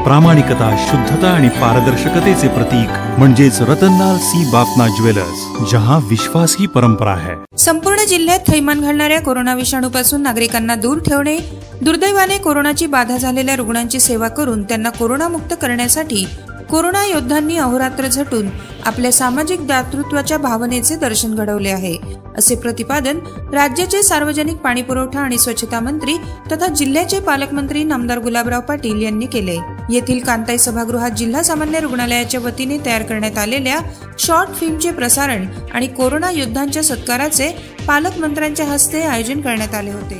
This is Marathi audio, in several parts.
प्रामाणिकता, शुद्धता आणि पारदर्शकतेचे प्रतीक म्हणजेच रतनलाल सी बाफना ज्वेलर्स, जहां विश्वास ही परंपरा है। संपूर्ण जिल्ह्यात थैमान घालणाऱ्या कोरोना विषाणूपासून नागरिकांना दूर ठेवणे, दुर्दैवाने कोरोनाची बाधा झालेल्या रुग्णांची सेवा करून त्यांना कोरोनामुक्त करण्यासाठी कोरोना योद्धांनी अहोरात्र झटून आपल्या सामाजिक दातृत्वाच्या भावनेचे दर्शन घडवले आहे, असे प्रतिपादन राज्याचे सार्वजनिक पाणीपुरवठा आणि स्वच्छता मंत्री तथा जिल्ह्याचे पालकमंत्री नामदार गुलाबराव पाटील यांनी केले। येथील कांताई सभागृहात जिल्हा सामान्य रुग्णालयाच्या वतीने तयार करण्यात आलेल्या शॉर्ट फिल्मचे प्रसारण आणि कोरोना योद्धांच्या सत्काराचे पालकमंत्र्यांच्या हस्ते आयोजन करण्यात आले होते।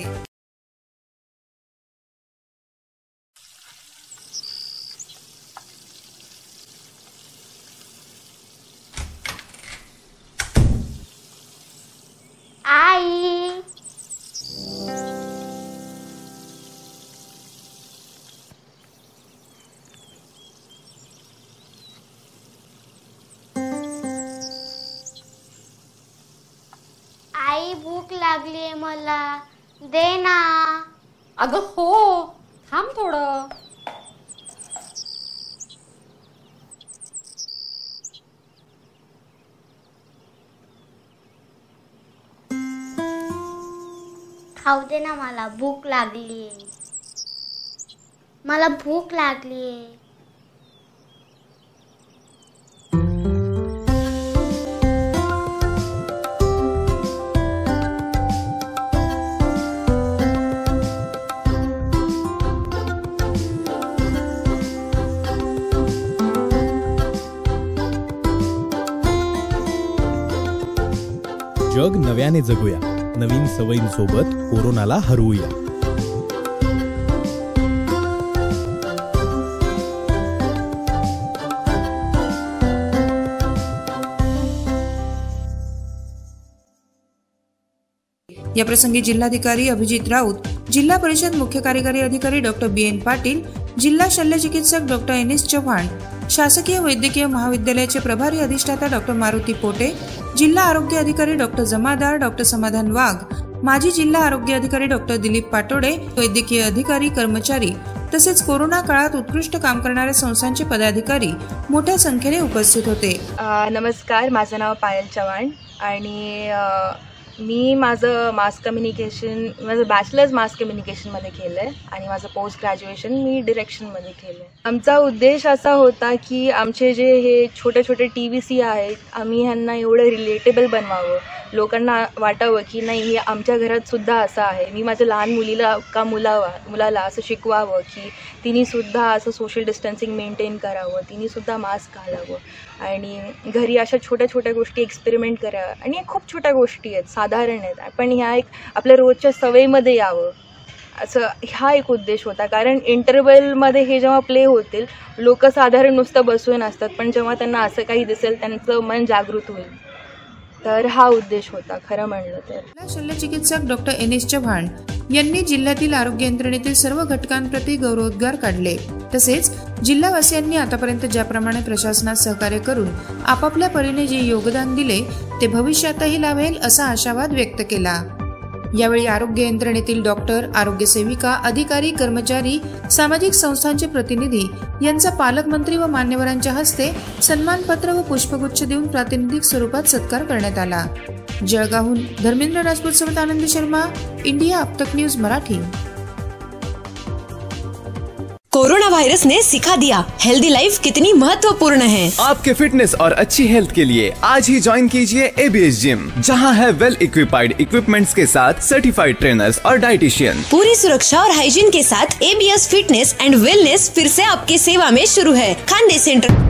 आई भूक लागलीये मला, दे ना। अगं हो, थांब थोडं। खाऊ दे ना, मला भूक लागलीये, मला भूक लागलीये। जग नव्याने जगूया, नवीन सवयींसोबत कोरोनाला हरवूया। या प्रसंगी जिल्हाधिकारी अभिजित राऊत, जिल्हा परिषद मुख्य कार्यकारी अधिकारी डॉक्टर BN पाटील, जिल्हा शल्य चिकित्सक डॉक्टर NS चव्हाण, शासकीय वैद्यकीय महाविद्यालयाचे प्रभारी अधिष्ठाता डॉक्टर मारुती पोटे, जिल्हा आरोग्य अधिकारी डॉक्टर जमादार डॉक्टर समाधान वाघ, माजी जिल्हा आरोग्य अधिकारी डॉक्टर दिलीप पाटोडे, वैद्यकीय अधिकारी, कर्मचारी तसेच कोरोना काळात उत्कृष्ट काम करणाऱ्या संस्थांचे पदाधिकारी मोठ्या संख्येने उपस्थित होते। नमस्कार, माझं नाव पायल चव्हाण आणि मी माझं मास कम्युनिकेशन, माझं बॅचलर्स मास कम्युनिकेशनमध्ये केलं आहे आणि माझं पोस्ट ग्रॅज्युएशन मी डिरेक्शनमध्ये केलं आहे। आमचा उद्देश असा होता की आमचे जे हे छोटे छोटे TVC आहेत, आम्ही ह्यांना एवढं रिलेटेबल बनवावं, लोकांना वाटावं की नाही हे आमच्या घरात सुद्धा असं आहे। मी माझ्या लहान मुलाला असं शिकवावं की तिनेसुद्धा असं सोशल डिस्टन्सिंग मेंटेन करावं, तिनेसुद्धा मास्क घालावं आणि घरी अशा छोट्या छोट्या गोष्टी एक्सपेरिमेंट कराव्या। आणि खूप छोट्या गोष्टी आहेत, साधारण आहेत, पण ह्या एक आपल्या रोजच्या सवयीमध्ये यावं, असं हा एक उद्देश होता। कारण इंटरव्हलमध्ये हे जेव्हा प्ले होतील, लोक साधारण नुसतं बसून असतात, पण जेव्हा त्यांना असं काही दिसेल त्यांचं मन जागृत होईल, तर हा उद्देश होता खरं म्हणलं तर। जिल्हा शल्य चिकित्सक डॉक्टर NS चव्हाण यांनी जिल्ह्यातील आरोग्य यंत्रणेतील सर्व घटकांप्रती गौरवोद्गार काढले। तसेच जिल्हावासियांनी आतापर्यंत ज्याप्रमाणे प्रशासनात सहकार्य करून आपापल्या परीने जे योगदान दिले ते भविष्यातही लाभेल असा आशावाद व्यक्त केला। यावेळी आरोग्य यंत्रणेतील डॉक्टर, आरोग्य सेविका, अधिकारी, कर्मचारी, सामाजिक संस्थांचे प्रतिनिधी यांचा पालकमंत्री व मान्यवरांच्या हस्ते सन्मानपत्र व पुष्पगुच्छ देऊन प्रातिनिधिक स्वरूपात सत्कार करण्यात आला। जळगावहून धर्मेंद्र राजपूत सोबत आनंदी शर्मा, इंडिया अब तक न्यूज मराठी। कोरोना वायरस ने सिखा दिया हेल्दी लाइफ कितनी महत्वपूर्ण है। आपके फिटनेस और अच्छी हेल्थ के लिए आज ही ज्वाइन कीजिए ABS जिम, जहां है वेल इक्विपाइड इक्विपमेंट्स के साथ सर्टिफाइड ट्रेनर्स और डाइटिशियन। पूरी सुरक्षा और हाइजीन के साथ ABS फिटनेस एंड वेलनेस फिर से आपकी सेवा में शुरू है। खांडे सेंटर।